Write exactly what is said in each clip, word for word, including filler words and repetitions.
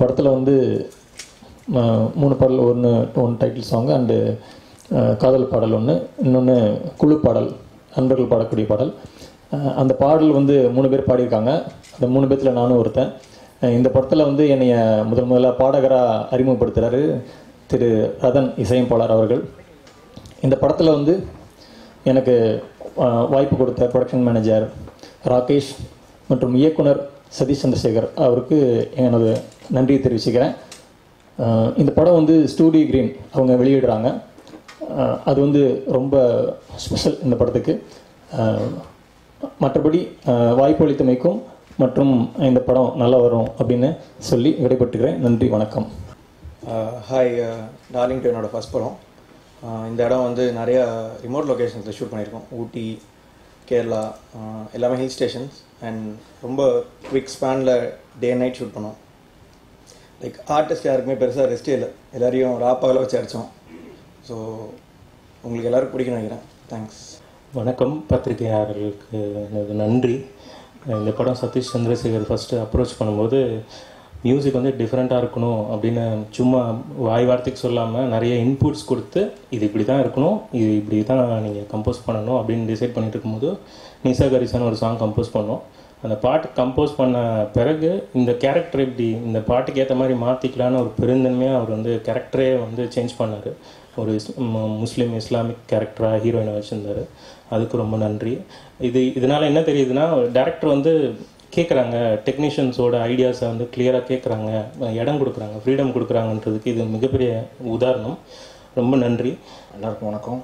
படத்தில் வந்து மூணு பாடல், ஒன்று ஒன் டைட்டில் சாங் அண்டு காதல் பாடல் ஒன்று, இன்னொன்று குழு பாடல், நண்பர்கள் பாடக்கூடிய பாடல். அந்த பாடல் வந்து மூணு பேர் பாடியிருக்காங்க. அந்த மூணு பேர்த்தில் நானும் ஒருத்தன். இந்த படத்தில் வந்து என்னைய முதல் முதலாக பாடகராக அறிமுகப்படுத்துகிறாரு திரு ரதன் இசையமைப்பாளர் அவர்கள். இந்த படத்தில் வந்து எனக்கு வாய்ப்பு கொடுத்த ப்ரொடக்ஷன் மேனேஜர் ராகேஷ் மற்றும் இயக்குனர் சதீஷ் சந்திரசேகர் அவருக்கு எனது நன்றியை தெரிவிச்சுக்கிறேன். இந்த படம் வந்து ஸ்டூடியோ கிரீன் அவங்க வெளியிடுறாங்க. அது வந்து ரொம்ப ஸ்பெஷல் இந்த படத்துக்கு. மற்றபடி வாய்ப்பு அளித்தமைக்கும் மற்றும் இந்த படம் நல்லா வரும் அப்படின்னு சொல்லி விடைபெற்றுக்கிறேன். நன்றி, வணக்கம். ஹாய், டார்லிங் டூ என்னோடய ஃபஸ்ட் படம். இந்த இடம் வந்து நிறையா ரிமோட் லொக்கேஷன்ஸில் ஷூட் பண்ணியிருக்கோம். ஊட்டி, கேரளா, எல்லாமே ஹில் ஸ்டேஷன்ஸ். அண்ட் ரொம்ப குவிக் ஸ்பேனில் டே அண்ட் நைட் ஷூட் பண்ணோம். லைக் ஆர்டிஸ்ட் யாருக்குமே பெருசாக ரெஸ்ட்டே இல்லை, எல்லோரையும் ராப்பாவில் வச்சு அடித்தோம். ஸோ உங்களுக்கு எல்லோருக்கும் பிடிக்கும்னு நினைக்கிறேன். தேங்க்ஸ். வணக்கம். பத்திரிகையாளர்களுக்கு எனக்கு நன்றி. இந்த படம் சதீஷ் சந்திரசேகர் ஃபஸ்ட்டு அப்ரோச் பண்ணும்போது மியூசிக் வந்து டிஃப்ரெண்ட்டாக இருக்கணும் அப்படின்னு சும்மா வாய் வார்த்தைக்கு சொல்லாமல் நிறைய இன்புட்ஸ் கொடுத்து இது இப்படி தான் இருக்கணும், இது இப்படி தான் நீங்கள் கம்போஸ் பண்ணணும் அப்படின்னு டிசைட் பண்ணிட்டு இருக்கும்போது நிசா கரிசான்னு ஒரு சாங் கம்போஸ் பண்ணோம். அந்த பாட்டு கம்போஸ் பண்ண பிறகு இந்த கேரக்டர் இப்படி இந்த பாட்டுக்கு ஏற்ற மாதிரி மாற்றிக்கலான்னு ஒரு பெருந்தன்மையாக அவர் வந்து கேரக்டரே வந்து சேஞ்ச் பண்ணார். ஒரு முஸ்லீம் இஸ்லாமிக் கேரக்டராக ஹீரோயினை வச்சுருந்தார். அதுக்கு ரொம்ப நன்றி. இது இதனால் என்ன தெரியுதுன்னா, டேரக்டர் வந்து கேட்குறாங்க, டெக்னீஷியன்ஸோட ஐடியாஸை வந்து கிளியராக கேட்குறாங்க, இடம் கொடுக்குறாங்க, ஃப்ரீடம் கொடுக்குறாங்கன்றதுக்கு இது மிகப்பெரிய உதாரணம். ரொம்ப நன்றி. எல்லாருக்கும் வணக்கம்.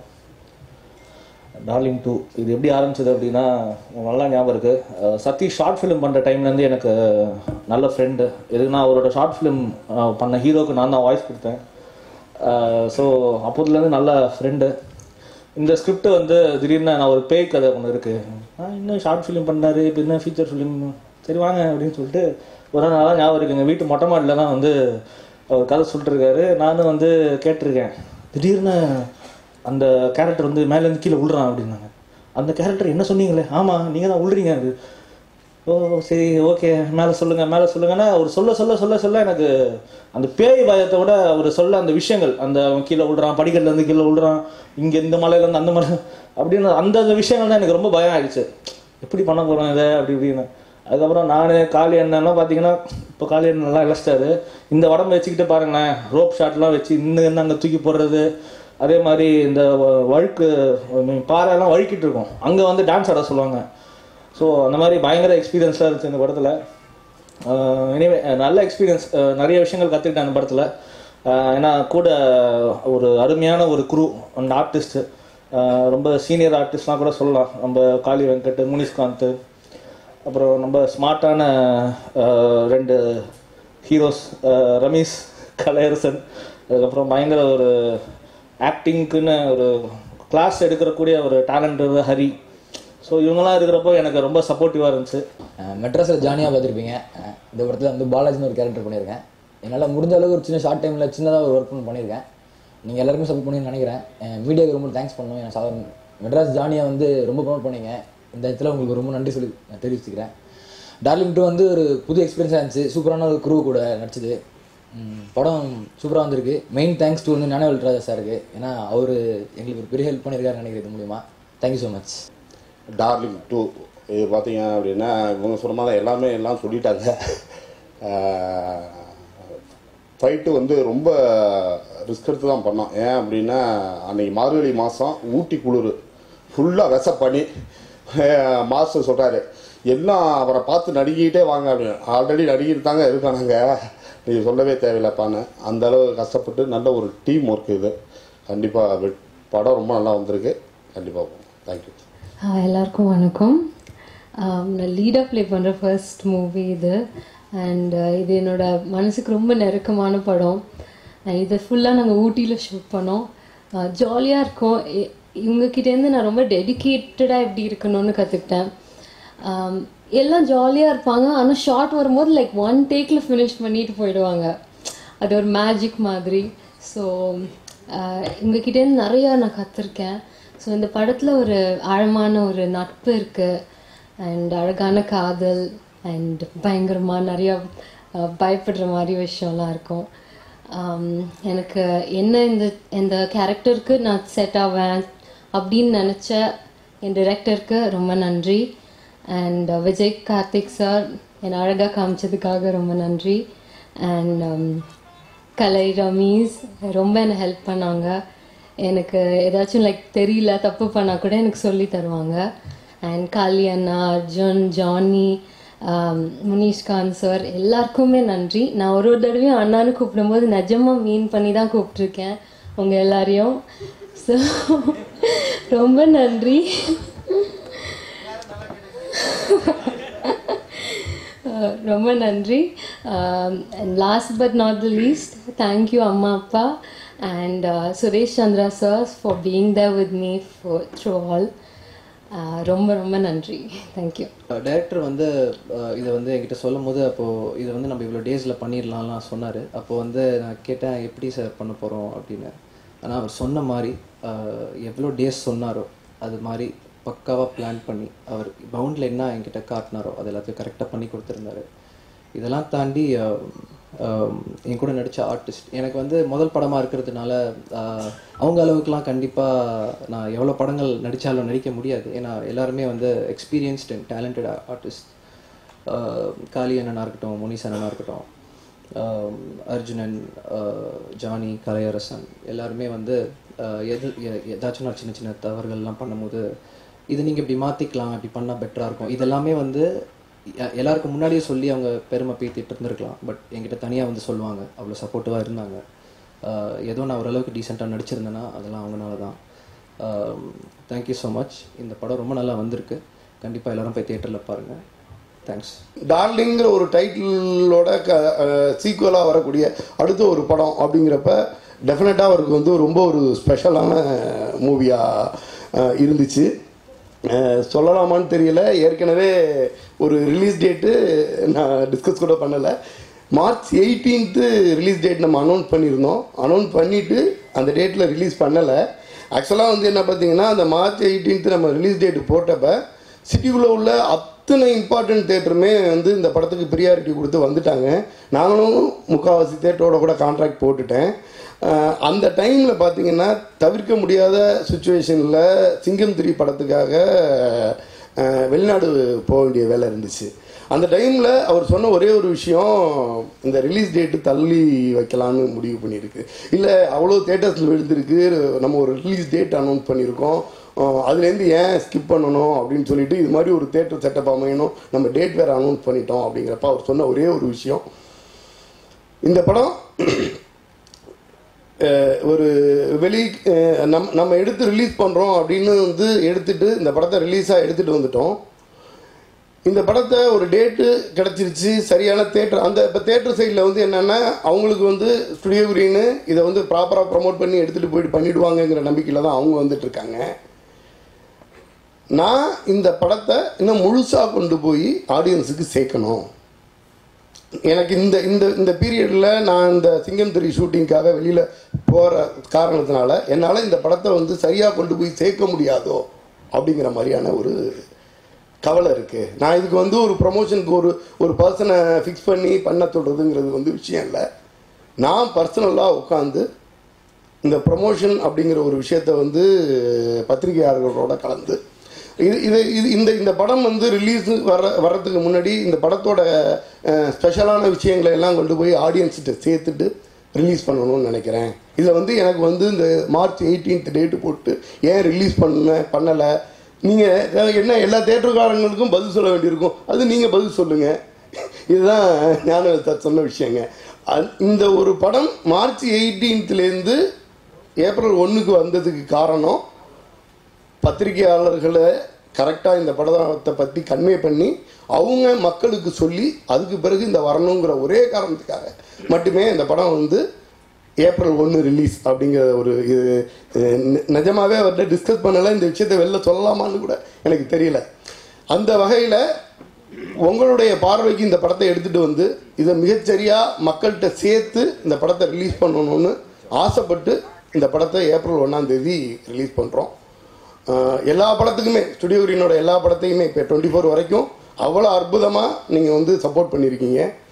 டார்லிங் டூ இது எப்படி ஆரம்பிச்சது அப்படின்னா, நல்லா ஞாபகம் இருக்குது. சதீஷ் ஷார்ட் ஃபிலிம் பண்ணுற டைம்லேருந்து எனக்கு நல்ல ஃப்ரெண்டு. எதுக்குன்னா அவரோட ஷார்ட் ஃபிலிம் பண்ண ஹீரோக்கு நான் தான் வாய்ஸ் கொடுத்தேன். ஸோ அப்போதுலேருந்து நல்ல ஃப்ரெண்டு. இந்த ஸ்கிரிப்ட் வந்து திடீர்னு நான் ஒரு பேய் கதை ஒன்று இருக்குது, இன்னும் ஷார்ட் ஃபிலிம் பண்ணார், இப்போ என்ன ஃபீச்சர் ஃபிலிம், சரி வாங்க அப்படின்னு சொல்லிட்டு ஒரு நாளாக ஞாபகம் இருக்குது. எங்கள் வீட்டு மொட்டை மாடியில் தான் வந்து அவர் கதை சொல்லிட்டுருக்காரு. நானும் வந்து கேட்டிருக்கேன். திடீர்னு அந்த கேரக்டர் வந்து மேலேருந்து கீழே விழுறான் அப்படின்னாங்க. அந்த கேரக்டர் என்ன சொன்னீங்களே, ஆமாம் நீங்கள் தான் விழுறீங்க. அது ஓ சரி ஓகே, மேலே சொல்லுங்கள் மேலே சொல்லுங்கன்னா அவர் சொல்ல சொல்ல சொல்ல சொல்ல எனக்கு அந்த பேய் பயத்தை விட அவர் சொல்ல அந்த விஷயங்கள், அந்த கீழே விழுறான், படிக்கட்டுலேருந்து கீழே விழுறான், இங்கே இந்த மலையிலேருந்து அந்த மலை அப்படின்னு அந்த விஷயங்கள் தான் எனக்கு ரொம்ப பயம் ஆகிடுச்சு. எப்படி பண்ண போகிறோம் இதை அப்படி இப்படின்னு. அதுக்கப்புறம் நான் காளி அண்ணன்லாம் பார்த்தீங்கன்னா, இப்போ காளி அண்ணன் நல்லா இழச்சிட்டாரு. இந்த உடம்பு வச்சுக்கிட்டு பாருங்களேன், ரோப் ஷாட்லாம் வச்சு இன்னும் என்ன அங்கே தூக்கி போடுறது, அதே மாதிரி இந்த வழுக்கு பாறையெல்லாம் வழுக்கிட்டு இருக்கும், அங்கே வந்து டான்ஸ் ஆட சொல்லுவாங்க. ஸோ அந்த மாதிரி பயங்கர எக்ஸ்பீரியன்ஸாக இருந்துச்சு இந்த படத்தில். எனிவே நல்ல எக்ஸ்பீரியன்ஸ், நிறைய விஷயங்கள் கற்றுக்கிட்டேன் அந்த படத்தில். ஏன்னா கூட ஒரு அருமையான ஒரு குரூ அந்த ஆர்டிஸ்ட்டு, ரொம்ப சீனியர் ஆர்டிஸ்ட்லாம் கூட சொல்லலாம். நம்ம காளி வெங்கட், முனிஷ்காந்த், அப்புறம் நம்ம ஸ்மார்ட்டான ரெண்டு ஹீரோஸ் ரமேஷ் கலையரசன், அதுக்கப்புறம் பயங்கர ஒரு ஆக்டிங்க்குன்னு ஒரு கிளாஸ் எடுக்கிறக்கூடிய ஒரு டேலண்ட் ஹரி. ஸோ இவங்கெல்லாம் இருக்கிறப்போ எனக்கு ரொம்ப சப்போர்ட்டிவாக இருந்துச்சு. மெட்ராஸில் ஜானியாக பார்த்துருப்பீங்க. இந்த படத்தில் வந்து பாலாஜின்னு ஒரு கேரக்டர் பண்ணியிருக்கேன். என்னால் முடிஞ்ச அளவுக்கு ஒரு சின்ன ஷார்ட் டைமில் சின்னதாக ஒரு ஒர்க் பண்ணியிருக்கேன். நீங்கள் எல்லாருமே சப்போர்ட் பண்ணி நினைக்கிறேன். மீடியாவுக்கு ரொம்ப தேங்க்ஸ் பண்ணணும். எனக்கு சாதாரண மெட்ராஸ் ஜானியை வந்து ரொம்ப ப்ரொமோட் பண்ணிங்க. இந்த இடத்துல உங்களுக்கு ரொம்ப நன்றி சொல்லி நான் தெரிவிச்சுக்கிறேன். டார்லிங் டூ வந்து ஒரு புது எக்ஸ்பீரியன்ஸாக இருந்துச்சு. சூப்பரான ஒரு குரூ கூட நடிச்சது. படம் சூப்பராக வந்திருக்கு. மெயின் தேங்க்ஸ் டூ வந்து ஞானவேல் ராஜா சாருக்கு. ஏன்னா அவர் எங்களுக்கு ஒரு பெரிய ஹெல்ப் பண்ணியிருக்காரு நினைக்கிறது மூலிமா. Thank you so much. Darling two இது பார்த்தீங்க அப்படின்னா, இவங்க சொன்ன மாதிரி எல்லாமே எல்லாம் சொல்லிட்டாங்க. ஃபைட்டு வந்து ரொம்ப ரிஸ்க் எடுத்து தான் பண்ணோம். ஏன் அப்படின்னா, அன்றைக்கி மார்கழி மாதம் ஊட்டி குளிர் ஃபுல்லாக விச பண்ணி மாஸ்டர் சொல்கிறாரு, எல்லாம் அவரை பார்த்து நடிக்கிட்டே வாங்க அப்படின்னு. ஆல்ரெடி நடிக்கிட்டு தாங்க இருக்கானுங்க, நீங்கள் சொல்லவே தேவையில்லைப்பான்னு. அந்தளவு கஷ்டப்பட்டு நல்ல ஒரு டீம் ஒர்க் இது. கண்டிப்பாக படம் ரொம்ப நல்லா வந்திருக்கு. கண்டிப்பாக தேங்க்யூ. எல்லாருக்கும் வணக்கம். நான் லீடாக ப்ளே பண்ணுற ஃபர்ஸ்ட் மூவி இது. அண்ட் இது என்னோட மனசுக்கு ரொம்ப நெருக்கமான படம். இதை ஃபுல்லாக நாங்கள் ஊட்டியில் ஷூட் பண்ணோம். ஜாலியாக இருக்கும். இவங்கக்கிட்டேருந்து நான் ரொம்ப டெடிக்கேட்டடாக எப்படி இருக்கணும்னு கற்றுக்கிட்டேன். எல்லாம் ஜாலியாக இருப்பாங்க, ஆனால் ஷார்ட் வரும்போது லைக் ஒன் டேக்கில் ஃபினிஷ் பண்ணிட்டு போயிடுவாங்க. அது ஒரு மேஜிக் மாதிரி. ஸோ இவங்கக்கிட்டேருந்து நிறையா நான் கற்றுருக்கேன். ஸோ இந்த படத்தில் ஒரு ஆழமான ஒரு நட்பு இருக்குது, அண்ட் அழகான காதல், அண்ட் பயங்கரமாக நிறையா பயப்படுற மாதிரி விஷயம்லாம் இருக்கும். எனக்கு என்ன இந்த இந்த கேரக்டருக்கு நான் செட் ஆவேன் அப்படின்னு நினச்ச என் டிரெக்டருக்கு ரொம்ப நன்றி. அண்ட் விஜய் கார்த்திக் சார் என்னை அழகாக காமிச்சதுக்காக ரொம்ப நன்றி. அண்ட் கலை ரமீஸ் ரொம்ப என்னை ஹெல்ப் பண்ணாங்க. எனக்கு ஏதாச்சும் லைக் தெரியல தப்பு பண்ணால் கூட எனக்கு சொல்லி தருவாங்க. அண்ட் காளி அண்ணா, அர்ஜுன், ஜானி, முனீஷ்காந்த் சார் எல்லாருக்குமே நன்றி. நான் ஒரு ஒரு தடவையும் அண்ணான்னு கூப்பிடும்போது நிஜமாக மீன் பண்ணி தான் கூப்பிட்ருக்கேன் உங்கள் எல்லாரையும். ஸோ ரொம்ப நன்றி. ரொம்ப நன்றி. And last but not the least, thank you அம்மா அப்பா and Suresh Chandra sir for being there with me for through all. ரொம்ப ரொம்ப நன்றி. தேங்க்யூ. டைரக்டர் வந்து இதை வந்து என்கிட்ட சொல்லும் போது அப்போது இதை வந்து நம்ம இவ்வளோ டேஸில் பண்ணிடலாம்லாம் சொன்னார். அப்போது வந்து நான் கேட்டேன் எப்படி சார் பண்ண போகிறோம் அப்படின்னு. ஆனால் அவர் சொன்ன மாதிரி எவ்வளோ டேஸ் சொன்னாரோ அது மாதிரி பக்காவாக பிளான் பண்ணி அவர் பவுண்டில் என்ன என்கிட்ட காட்டினாரோ அது எல்லாத்தையும் கரெக்டாக பண்ணி கொடுத்துருந்தாரு. இதெல்லாம் தாண்டி என் கூட நடித்த ஆர்டிஸ்ட் எனக்கு வந்து முதல் படமாக இருக்கிறதுனால அவங்க அளவுக்குலாம் கண்டிப்பாக நான் எவ்வளோ படங்கள் நடித்தாலும் நடிக்க முடியாது. ஏன்னா எல்லாருமே வந்து experienced and talented artist. Kali அண்ணனாக இருக்கட்டும், முனிஸ் அண்ணனாக இருக்கட்டும், அர்ஜுனன், ஜானி, கலையரசன் எல்லாருமே வந்து எது ஏதாச்சும் நான் சின்ன சின்ன தவறுகள்லாம் பண்ணும்போது இது நீங்கள் இப்படி மாற்றிக்கலாம், இப்படி பண்ணால் பெட்டராக இருக்கும், இதெல்லாமே வந்து எல்லாருக்கும் முன்னாடியே சொல்லி அவங்க பெருமை பேத்திட்டு இருந்திருக்கலாம். பட் என்கிட்ட தனியாக வந்து சொல்லுவாங்க. அவ்வளோ சப்போர்ட்டிவாக இருந்தாங்க. ஏதோ நான் ஓரளவுக்கு டீசெண்டாக நடிச்சிருந்தேன்னா அதெல்லாம் அவங்களால தான். Thank you so much. இந்த படம் ரொம்ப நல்லா வந்திருக்கு. கண்டிப்பாக எல்லோரும் போய் தியேட்டரில் பாருங்கள். தேங்க்ஸ். டார்லிங்கிற ஒரு டைட்டிலோட க சீக்குவலாக வரக்கூடிய அடுத்த ஒரு படம் அப்படிங்கிறப்ப டெஃபினட்டாக அவருக்கு வந்து ரொம்ப ஒரு ஸ்பெஷலான மூவியாக இருந்துச்சு. சொல்லலாமான்னு தெரியல. ஏற்கனவே ஒரு ரிலீஸ் டேட்டு நான் டிஸ்கஸ் கூட பண்ணலை. மார்ச் எயிட்டீன்த்து ரிலீஸ் டேட் நம்ம அனௌன்ஸ் பண்ணியிருந்தோம். அனௌன்ஸ் பண்ணிவிட்டு அந்த டேட்டில் ரிலீஸ் பண்ணலை. ஆக்சுவலாக வந்து என்ன பார்த்தீங்கன்னா அந்த மார்ச் எயிட்டீன்த்து நம்ம ரிலீஸ் டேட்டு போட்டப்போ சிட்டிக்குள்ளே உள்ள அத்தனை இம்பார்ட்டன்ட் தேட்டருமே வந்து இந்த படத்துக்கு ப்ரியாரிட்டி கொடுத்து வந்துட்டாங்க. நாங்களும் முக்கால்வாசி தேட்டரோட கூட கான்ட்ராக்ட் போட்டுட்டேன். அந்த டைமில் பார்த்திங்கன்னா தவிர்க்க முடியாத சுச்சுவேஷனில் சிங்கம் த்ரீ படத்துக்காக வெளிநாடு போக வேண்டிய வேலை இருந்துச்சு. அந்த டைமில் அவர் சொன்ன ஒரே ஒரு விஷயம், இந்த ரிலீஸ் டேட்டு தள்ளி வைக்கலான்னு முடிவு பண்ணியிருக்கு. இல்லை அவ்வளோ தேட்டர்ஸில் விழுந்திருக்கு, நம்ம ஒரு ரிலீஸ் டேட் அனௌன்ஸ் பண்ணியிருக்கோம், அதுலேருந்து ஏன் ஸ்கிப் பண்ணணும் அப்படின்னு சொல்லிட்டு இது மாதிரி ஒரு தேட்டர் செட்டப் அமையணும், நம்ம டேட் வேறு அனௌன்ஸ் பண்ணிட்டோம் அப்படிங்கிறப்ப அவர் சொன்ன ஒரே ஒரு விஷயம், இந்த படம் ஒரு வெளி நம் நம்ம எடுத்து ரிலீஸ் பண்ணுறோம் அப்படின்னு வந்து எடுத்துகிட்டு இந்த படத்தை ரிலீஸாக எடுத்துகிட்டு வந்துட்டோம். இந்த படத்தை ஒரு டேட்டு கிடச்சிருச்சு, சரியான தேட்டர். அந்த இப்போ தேட்டர் சைடில் வந்து என்னென்னா அவங்களுக்கு வந்து ஸ்டுடியோ கிரீனு இதை வந்து ப்ராப்பராக ப்ரமோட் பண்ணி எடுத்துகிட்டு போயிட்டு பண்ணிவிடுவாங்கங்கிற நம்பிக்கையில் தான் அவங்க வந்துட்டுருக்காங்க. நான் இந்த படத்தை இன்னும் முழுசாக கொண்டு போய் ஆடியன்ஸுக்கு சேர்க்கணும். எனக்கு இந்த இந்த இந்த பீரியடில் நான் இந்த சிங்கம் த்ரீ ஷூட்டிங்காக வெளியில் போகிற காரணத்தினால என்னால் இந்த படத்தை வந்து சரியாக கொண்டு போய் சேர்க்க முடியாதோ அப்படிங்கிற மாதிரியான ஒரு கவலை இருக்குது. நான் இதுக்கு வந்து ஒரு ப்ரமோஷனுக்கு ஒரு ஒரு பர்சனை ஃபிக்ஸ் பண்ணி பண்ண சொல்கிறதுங்கிறது வந்து விஷயம் இல்லை. நான் பர்சனலாக உட்காந்து இந்த ப்ரமோஷன் அப்படிங்கிற ஒரு விஷயத்தை வந்து பத்திரிகையாளர்களோட கலந்து இது இது இது இந்த இந்த படம் வந்து ரிலீஸ் வர வர்றதுக்கு முன்னாடி இந்த படத்தோட ஸ்பெஷலான விஷயங்களை எல்லாம் கொண்டு போய் ஆடியன்ஸ்கிட்ட சேர்த்துட்டு ரிலீஸ் பண்ணணும்னு நினைக்கிறேன். இதில் வந்து எனக்கு வந்து இந்த மார்ச் எயிட்டீன்த் டேட்டு போட்டு ஏன் ரிலீஸ் பண்ண பண்ணலை, நீங்கள் என்ன எல்லா தேட்டருக்காரங்களுக்கும் பதில் சொல்ல வேண்டியிருக்கும், அது நீங்கள் பதில் சொல்லுங்கள். இதுதான் ஞான சொன்ன விஷயங்க. இந்த ஒரு படம் மார்ச் எயிட்டீன்த்லேருந்து ஏப்ரல் ஒன்றுக்கு வந்ததுக்கு காரணம் பத்திரிகையாளர்களை கரெக்டாக இந்த படத்தை பற்றி கன்வே பண்ணி அவங்க மக்களுக்கு சொல்லி அதுக்கு பிறகு இந்த வரணுங்கிற ஒரே காரணத்துக்காக மட்டுமே இந்த படம் வந்து ஏப்ரல் ஒன்று ரிலீஸ் அப்படிங்கிற ஒரு இது நிஜமாகவே அவர்கிட்ட டிஸ்கஸ் பண்ணலை. இந்த விஷயத்தை வெளில சொல்லலாமான்னு கூட எனக்கு தெரியல. அந்த வகையில் உங்களுடைய பார்வைக்கு இந்த படத்தை எடுத்துகிட்டு வந்து இதை மிகச்சரியாக மக்கள்கிட்ட சேர்த்து இந்த படத்தை ரிலீஸ் பண்ணணும்னு ஆசைப்பட்டு இந்த படத்தை ஏப்ரல் ஒன்றாம் தேதி ரிலீஸ் பண்ணுறோம். எல்லா படத்துக்குமே ஸ்டுடியோ கிரீனோட எல்லா படத்தையுமே இப்போ டுவெண்ட்டி ஃபோர் வரைக்கும் அவ்வளோ அற்புதமாக நீங்கள் வந்து சப்போர்ட் பண்ணியிருக்கீங்க.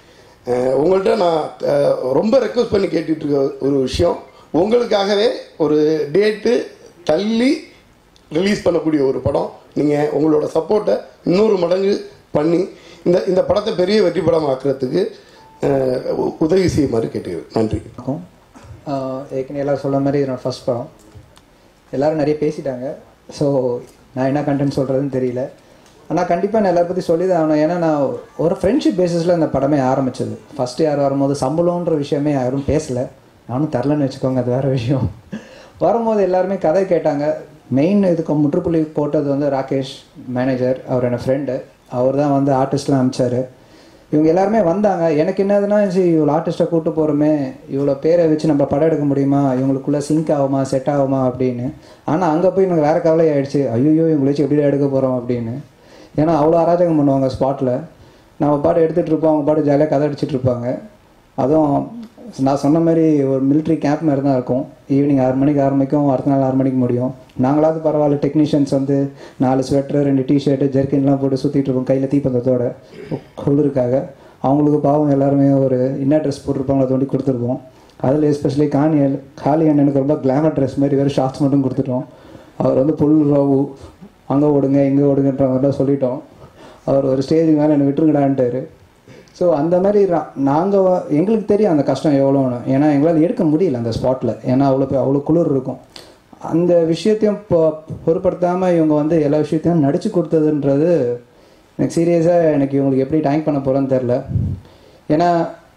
உங்கள்கிட்ட நான் ரொம்ப ரெக்வஸ்ட் பண்ணி கேட்டுட்டு இருக்க ஒரு விஷயம், உங்களுக்காகவே ஒரு டேட்டு தள்ளி ரிலீஸ் பண்ணக்கூடிய ஒரு படம். நீங்கள் உங்களோட சப்போர்ட்டை இன்னொரு மடங்கு பண்ணி இந்த இந்த படத்தை பெரிய வெற்றி படம் ஆக்குறதுக்கு உதவி செய்யுமாறு கேட்டுக்கிறேன். நன்றி. ஏற்கனவே எல்லோரும் சொல்ல மாதிரி என்னோடய ஃபஸ்ட் படம். எல்லோரும் நிறைய பேசிட்டாங்க. ஸோ நான் என்ன கண்டென்ட் சொல்கிறதுன்னு தெரியல. ஆனால் கண்டிப்பாக நான் எல்லாரை பற்றி சொல்லி தான் ஆகணும். ஏன்னா நான் ஒரு ஃப்ரெண்ட்ஷிப் பேசிஸில் இந்த படமே ஆரம்பித்தது. ஃபஸ்ட்டு யார் வரும்போது சம்பளம்ன்ற விஷயமே யாரும் பேசலை, நானும் தரலன்னு வச்சுக்கோங்க, அது வேறு விஷயம். வரும்போது எல்லாருமே கதை கேட்டாங்க. மெயின் இதுக்கு முற்றுப்புள்ளி போட்டது வந்து ராகேஷ் மேனேஜர், அவர் என்னோடய ஃப்ரெண்டு. அவர் தான் வந்து ஆர்டிஸ்ட்லாம் அனுப்பிச்சார். இவங்க எல்லாருமே வந்தாங்க. எனக்கு என்னதுன்னா, சரி இவ்வளோ ஆர்டிஸ்ட்டை கூப்பிட்டு போகிறோமே, இவ்வளோ பேரை வச்சு நம்ம படம் எடுக்க முடியுமா, இவங்களுக்குள்ளே சிங்க் ஆகுமா, செட் ஆகுமா அப்படின்னு. ஆனால் அங்கே போய் எனக்கு வேறு கவலை ஆகிடுச்சு. ஐயோ இவங்களை வச்சு எப்படி எடுக்க போகிறோம் அப்படின்னு. ஏன்னா அவ்வளோ அராஜகம் பண்ணுவாங்க ஸ்பாட்டில். நம்ம பாட்டு எடுத்துகிட்டு இருப்போம், அவங்க பாட்டு ஜாலியாக கதை அடிச்சுட்டு இருப்பாங்க. அதுவும் நான் சொன்ன மாதிரி ஒரு மிலிட்ரி கேம்ப் மாதிரி தான் இருக்கும். ஈவினிங் ஆறு மணிக்கு ஆரம்பிக்கும், அடுத்த நாள் ஆறு மணிக்கு முடியும். நாங்களாவது பரவாயில்ல, டெக்னீஷியன்ஸ் வந்து நாலு ஸ்வெட்டர், ரெண்டு டிஷர்ட்டு, ஜெர்கின்லாம் போட்டு சுற்றிட்டு இருப்போம் கையில் தீப்பந்தத்தோட குளிருக்காக. அவங்களுக்கு பாவம் எல்லாருமே ஒரு இன்னர் ட்ரெஸ் போட்டிருப்பாங்கள தோண்டி கொடுத்துருப்போம். அதில் எஸ்பெஷலி காணி காளி அண்ணனுக்கு ரொம்ப கிளாமர் ட்ரெஸ் மாதிரி வெறும் ஷார்ட்ஸ் மட்டும் கொடுத்துட்டோம். அவர் வந்து புல் ரவு அங்கே ஓடுங்க இங்கே ஓடுங்கன்ற மாதிரிலாம் சொல்லிட்டோம். அவர் ஒரு ஸ்டேஜுக்கு மேலே என்னை விட்டுருங்கடான்ட்டார். ஸோ அந்த மாதிரி நாங்கள் எங்களுக்கு தெரியும் அந்த கஷ்டம் எவ்வளோன்னு. ஏன்னா எங்களால் எடுக்க முடியல அந்த ஸ்பாட்டில். ஏன்னா அவ்வளோ அவ்வளோ குளிர் இருக்கும். அந்த விஷயத்தையும் இப்போ பொருட்படுத்தாமல் இவங்க வந்து எல்லா விஷயத்தையும் நடித்து கொடுத்ததுன்றது எனக்கு சீரியஸாக எனக்கு இவங்களுக்கு எப்படி டேங்க் பண்ண போகிறோன்னு தெரில. ஏன்னா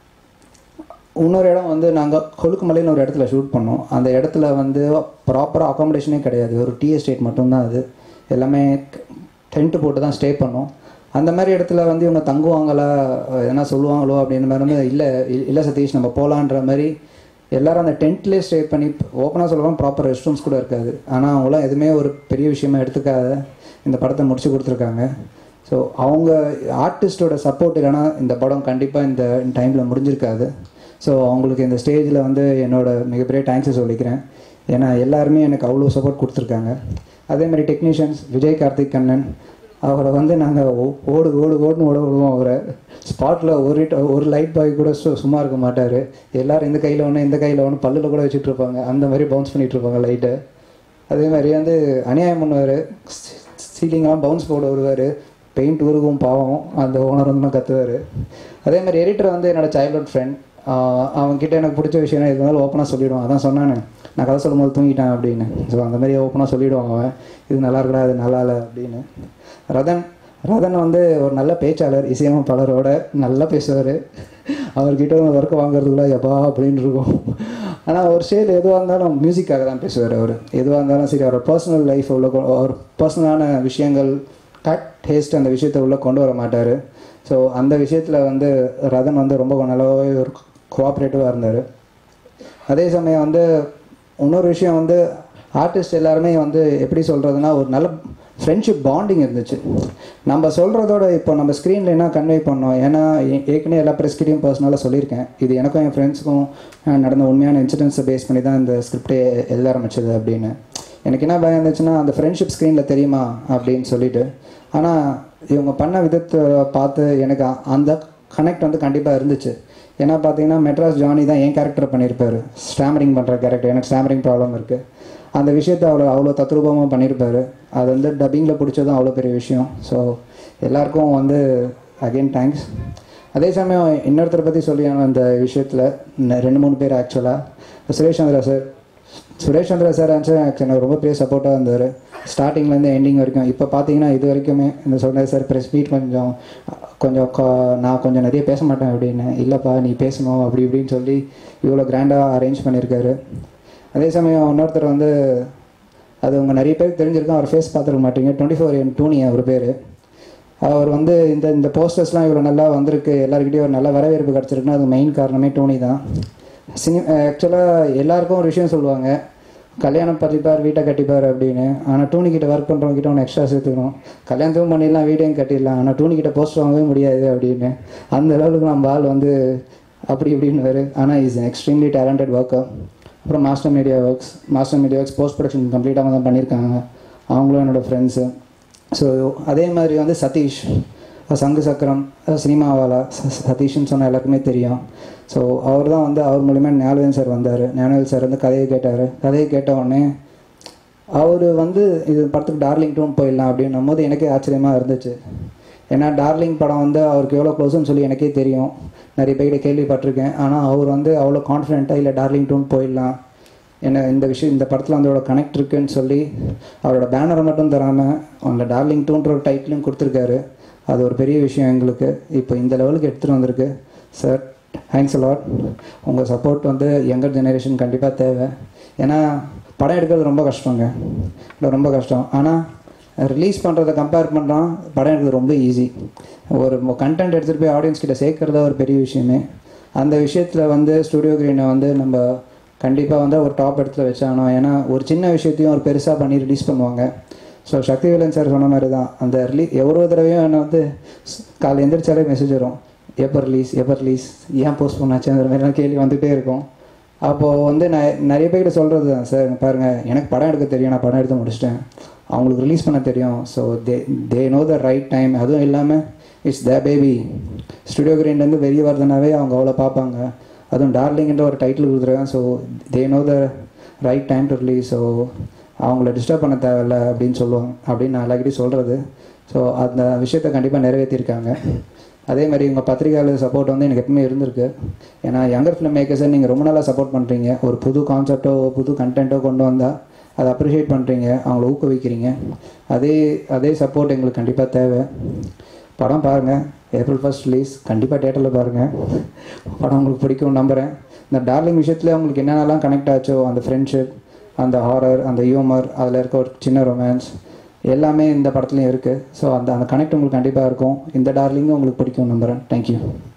இன்னொரு இடம் வந்து நாங்கள் கொழுக்குமலைன்னு ஒரு இடத்துல ஷூட் பண்ணோம். அந்த இடத்துல வந்து ப்ராப்பராக அக்காமடேஷனே கிடையாது, ஒரு டீ எஸ்டேட் மட்டும்தான். அது எல்லாமே டென்ட்டு போட்டு தான் ஸ்டே பண்ணோம். அந்த மாதிரி இடத்துல வந்து இவங்க தங்குவாங்களா, என்ன சொல்லுவாங்களோ அப்படின்னு மாதிரி இல்லை இல்லை சதீஷ் நம்ம போகலான்ற மாதிரி எல்லோரும் அந்த டென்ட்லேயே ஸ்டே பண்ணி, ஓப்பனாக சொல்லலாம் ப்ராப்பர் ரெஸ்ட் ரூம்ஸ் கூட இருக்காது. ஆனால் அவங்களாம் எதுவுமே ஒரு பெரிய விஷயமா எடுத்துக்காத இந்த படத்தை முடிச்சு கொடுத்துருக்காங்க. ஸோ அவங்க ஆர்டிஸ்டோட சப்போர்ட் இல்லைன்னா இந்த படம் கண்டிப்பாக இந்த டைமில் முடிஞ்சிருக்காது. ஸோ அவங்களுக்கு இந்த ஸ்டேஜில் வந்து என்னோடய மிகப்பெரிய தேங்க்ஸை சொல்லிக்கிறேன். ஏன்னா எல்லாருமே எனக்கு அவ்வளோ சப்போர்ட் கொடுத்துருக்காங்க. அதேமாதிரி டெக்னீஷியன்ஸ் விஜய் கார்த்திக் கண்ணன், அவரை வந்து நாங்கள் ஓடு ஓடு ஓடுன்னு ஓட விடுவோம். அவரை ஸ்பாட்டில் ஒரு ஒரு லைட் பாய் கூட சு சும்மா இருக்க மாட்டார். எல்லோரும் இந்த கையில் ஒன்று இந்த கையில் ஒன்று பல்லில் கூட வச்சுட்டு இருப்பாங்க. அந்த மாதிரி பவுன்ஸ் பண்ணிகிட்டு இருப்பாங்க லைட்டை. அதே மாதிரி வந்து அநியாயம் பண்ணுவார், சீலிங்காக பவுன்ஸ் போட வருவார், பெயிண்ட் உருகும் பாவம் அந்த ஓனர் வந்து கற்றுவார். அதே மாதிரி எடிட்டர் வந்து என்னோடய சைல்ட்ஹுட் ஃப்ரெண்ட். அவங்ககிட்ட எனக்கு பிடிச்ச விஷயம் எது இருந்தாலும் ஓப்பனாக சொல்லிவிடுவான். அதான் சொன்னானே நான் கதை சொல்லும் போது தூங்கிட்டேன் அப்படின்னு. ஸோ அந்த மாதிரி ஓப்பனாக சொல்லிவிடுவான் அவன், இது நல்லா இருக்கா இது நல்லா இல்லை அப்படின்னு. ரதன் ரதன் வந்து ஒரு நல்ல பேச்சாளர், இசையமைப்பாளரோட நல்லா பேசுவார். அவர்கிட்ட ஒர்க்கு வாங்குறதுக்குள்ள எப்பா அப்படின்னு இருக்கும். ஆனால் ஒரு ஸ்டேஜில் எதுவாக இருந்தாலும் மியூசிக்காக தான் பேசுவார். அவர் எதுவாக இருந்தாலும் சரி, அவரோட பர்சனல் லைஃப் உள்ள அவர் பர்சனலான விஷயங்கள் கட் டேஸ்ட் அந்த விஷயத்தை உள்ளே கொண்டு வர மாட்டார். ஸோ அந்த விஷயத்தில் வந்து ரதன் வந்து ரொம்ப நல்லாவே ஒரு கோஆப்ரேட்டிவாக இருந்தார். அதே சமயம் வந்து இன்னொரு விஷயம் வந்து ஆர்டிஸ்ட் எல்லாருமே வந்து எப்படி சொல்கிறதுனா ஒரு நல்ல ஃப்ரெண்ட்ஷிப் பாண்டிங் இருந்துச்சு. நம்ம சொல்கிறதோட இப்போ நம்ம ஸ்க்ரீனில் என்ன கன்வே பண்ணோம். ஏன்னா ஏற்கனவே எல்லா ப்ரெஸ்கிட்டையும் பர்சனலாக சொல்லியிருக்கேன், இது எனக்கும் என் ஃப்ரெண்ட்ஸுக்கும் நடந்த உண்மையான இன்சிடென்ட்ஸை பேஸ் பண்ணி தான் இந்த ஸ்கிரிப்டே எழுத ஆரம்பிச்சது அப்படின்னு. எனக்கு என்ன பயம் இருந்துச்சுன்னா அந்த ஃப்ரெண்ட்ஷிப் ஸ்க்ரீனில் தெரியுமா அப்படின்னு சொல்லிட்டு. ஆனால் இவங்க பண்ண விதத்தை பார்த்து எனக்கு அந்த கனெக்ட் வந்து கண்டிப்பாக இருந்துச்சு. ஏன்னா பார்த்தீங்கன்னா மெட்ராஸ் ஜானி தான் என் கேரக்டர் பண்ணியிருப்பார், ஸ்டாமரிங் பண்ணுற கேரக்டர். எனக்கு ஸ்டாமரிங் ப்ராப்ளம் இருக்குது. அந்த விஷயத்தை அவ்வளோ அவ்வளோ தத்ரூபமாக பண்ணியிருப்பார். அது வந்து டப்பிங்கில் பிடிச்சதும் அவ்வளோ பெரிய விஷயம். ஸோ எல்லாருக்கும் வந்து அகெயின் தேங்க்ஸ். அதே சமயம் இன்னொருத்தரை பற்றி சொல்லி அந்த விஷயத்தில் ரெண்டு மூணு பேர் ஆக்சுவலாக சுரேஷ் சந்திரா சார் சுரேஷ் சந்திரா சார் ஆக்சுவலாக எனக்கு ரொம்ப பெரிய சப்போர்ட்டாக இருந்தார் ஸ்டார்டிங்லேருந்து எண்டிங் வரைக்கும். இப்போ பார்த்தீங்கன்னா இது வரைக்குமே இந்த சொன்னது சார் ப்ரெஸ் மீட் கொஞ்சம் கொஞ்சம் நான் கொஞ்சம் நிறைய பேச மாட்டேன் அப்படின்னு, இல்லைப்பா நீ பேசணும் அப்படி இப்படின்னு சொல்லி இவ்வளோ கிராண்டாக அரேஞ்ச் பண்ணியிருக்காரு. அதே சமயம் இன்னொருத்தர் வந்து அது உங்கள் நிறைய பேருக்கு தெரிஞ்சிருக்கோம், அவர் ஃபேஸ் பார்த்துருக்க மாட்டீங்க, டுவெண்ட்டி ஃபோர் என் டூனி அவர் பேர். அவர் வந்து இந்த இந்த போஸ்டர்ஸ்லாம் இவ்வளோ நல்லா வந்திருக்கு, எல்லாருக்கிட்டையும் ஒரு நல்ல வரவேற்பு கிடச்சிருக்குன்னா அது மெயின் காரணமே டோனி தான். சினி ஆக்சுவலாக எல்லாருக்கும் ஒரு விஷயம் சொல்லுவாங்க, கல்யாணம் பதிப்பார் வீட்டை கட்டிப்பார் அப்படின்னு. ஆனால் டூனிக்கிட்ட ஒர்க் பண்ணுறவங்ககிட்ட ஒன்று எக்ஸ்ட்ரா சேர்த்துக்கணும், கல்யாணத்துக்கும் பண்ணிடலாம் வீட்டையும் கட்டிடலாம், ஆனால் டூனிக்கிட்ட போஸ்டர் வாங்கவே முடியாது அப்படின்னு. அந்த அளவுக்கு நம்ம ஆள் வந்து அப்படி இப்படின்னு வேறு. ஆனால் இஸ் எக்ஸ்ட்ரீம்லி டேலண்டட் ஒர்க்கர். அப்புறம் master media works master media works post production கம்ப்ளீட்டாக தான் பண்ணியிருக்காங்க, அவங்களும் என்னோடய ஃப்ரெண்ட்ஸு. ஸோ அதே மாதிரி வந்து சதீஷ் சங்கு சக்கரம் சினிமாவாலா சதீஷ்னு சொன்ன எல்லாருக்குமே தெரியும். ஸோ அவர் தான் வந்து அவர் மூலிமா ஞானவேல் சார் வந்தார். ஞானவேல் சார் வந்து கதையை கேட்டார். கதையை கேட்ட உடனே அவர் வந்து இது படத்துக்கு டார்லிங் டூன் போயிடலாம் அப்படின்னும் போது எனக்கே ஆச்சரியமாக இருந்துச்சு. ஏன்னா டார்லிங் படம் வந்து அவருக்கு எவ்வளோ க்ளோஸ்ன்னு சொல்லி எனக்கே தெரியும், நிறைய பேர்கிட்ட கேள்விப்பட்டிருக்கேன். ஆனால் அவர் வந்து அவ்வளோ கான்ஃபிடென்ட்டாக இல்லை டார்லிங் டூன் போயிடலாம், என்ன இந்த விஷயம் இந்த படத்தில் அதோட கனெக்ட் இருக்குன்னு சொல்லி அவரோட பேனரை மட்டும் தராமல் அந்த டார்லிங் டூன்ற ஒரு டைட்டிலும் கொடுத்துருக்காரு. அது ஒரு பெரிய விஷயம் எங்களுக்கு. இப்போ இந்த லெவலுக்கு எடுத்துகிட்டு வந்திருக்கு சார். Thanks a lot. உங்கள் சப்போர்ட் வந்து யங்கர் ஜெனரேஷன் கண்டிப்பாக தேவை. ஏன்னா படம் எடுக்கிறது ரொம்ப கஷ்டங்க, ரொம்ப கஷ்டம். ஆனால் ரிலீஸ் பண்ணுறதை கம்பேர் பண்ணுறான் படம் எடுக்கிறது ரொம்ப ஈஸி. ஒரு கண்டென்ட் எடுத்துகிட்டு போய் ஆடியன்ஸ் கிட்ட சேர்க்குறதா ஒரு பெரிய விஷயமே. அந்த விஷயத்தில் வந்து ஸ்டுடியோ கிரீனை வந்து நம்ம கண்டிப்பாக வந்து ஒரு டாப் இடத்துல வச்சானோம். ஏன்னா ஒரு சின்ன விஷயத்தையும் ஒரு பெருசாக பண்ணி ரிலீஸ் பண்ணுவாங்க. ஸோ சக்திவேலன் சார் சொன்ன மாதிரி தான் அந்த ரிலீ எவ்வளோ தடவையும் என்ன வந்து காலை எந்திரிச்சாலே மெசேஜ் வரும், எப்போ ரிலீஸ் எப்போ ரிலீஸ் ஏன் போஸ்ட் பண்ணாச்சு அந்த மாதிரிலாம் கேள்வி வந்துகிட்டே இருக்கும். அப்போது வந்து நான் நிறைய பேர்கிட்ட சொல்கிறது தான், சார் பாருங்கள் எனக்கு படம் எடுக்க தெரியும், நான் படம் எடுத்து முடிச்சிட்டேன், அவங்களுக்கு ரிலீஸ் பண்ண தெரியும். So they they know the right time. அதுவும் இல்லாமல் இட்ஸ் த பேபி. ஸ்டுடியோ கிரீன்லேருந்து வெளியே வருதுனாவே அவங்க அவ்வளோ பார்ப்பாங்க. அதுவும் டார்லிங்கிற ஒரு டைட்டில் கொடுத்துருக்காங்க. So they know the right time to release. So அவங்கள டிஸ்டர்ப் பண்ண தேவையில்ல அப்படின்னு சொல்லுவாங்க அப்படின்னு நான் எல்லாக்கிட்டையும் சொல்கிறது. ஸோ அந்த விஷயத்தை கண்டிப்பாக நிறைவேற்றிருக்காங்க. அதே மாதிரி உங்கள் பத்திரிகையாளர் சப்போர்ட் வந்து எனக்கு எப்பவுமே இருந்திருக்கு. ஏன்னா யங்கர் ஃபிலிம் மேக்கர்ஸை நீங்கள் ரொம்ப நாளாக சப்போர்ட் பண்ணுறீங்க. ஒரு புது கான்செப்டோ புது கண்டென்ட்டோ கொண்டு வந்தால் அதை அப்ரிஷியேட் பண்ணுறீங்க, அவங்கள ஊக்குவிக்கிறீங்க. அதே அதே சப்போர்ட் எங்களுக்கு கண்டிப்பாக தேவை. படம் பாருங்கள், ஏப்ரல் ஃபர்ஸ்ட் ரிலீஸ், கண்டிப்பாக தியேட்டரில் பாருங்கள். படம் உங்களுக்கு பிடிக்கும் நம்புகிறேன். இந்த டார்லிங் விஷயத்தில் உங்களுக்கு என்னென்னலாம் கனெக்ட் ஆச்சோ, அந்த ஃப்ரெண்ட்ஷிப், அந்த ஹாரர், அந்த ஹியூமர், அதில் இருக்க ஒரு சின்ன ரொமான்ஸ் எல்லாமே இந்த படத்துலையும் இருக்குது. ஸோ அந்த அந்த கனெக்ட் உங்களுக்கு கண்டிப்பாக இருக்கும். இந்த டார்லிங்கும் உங்களுக்கு பிடிக்கும் நம்புகிறேன். தேங்க்யூ.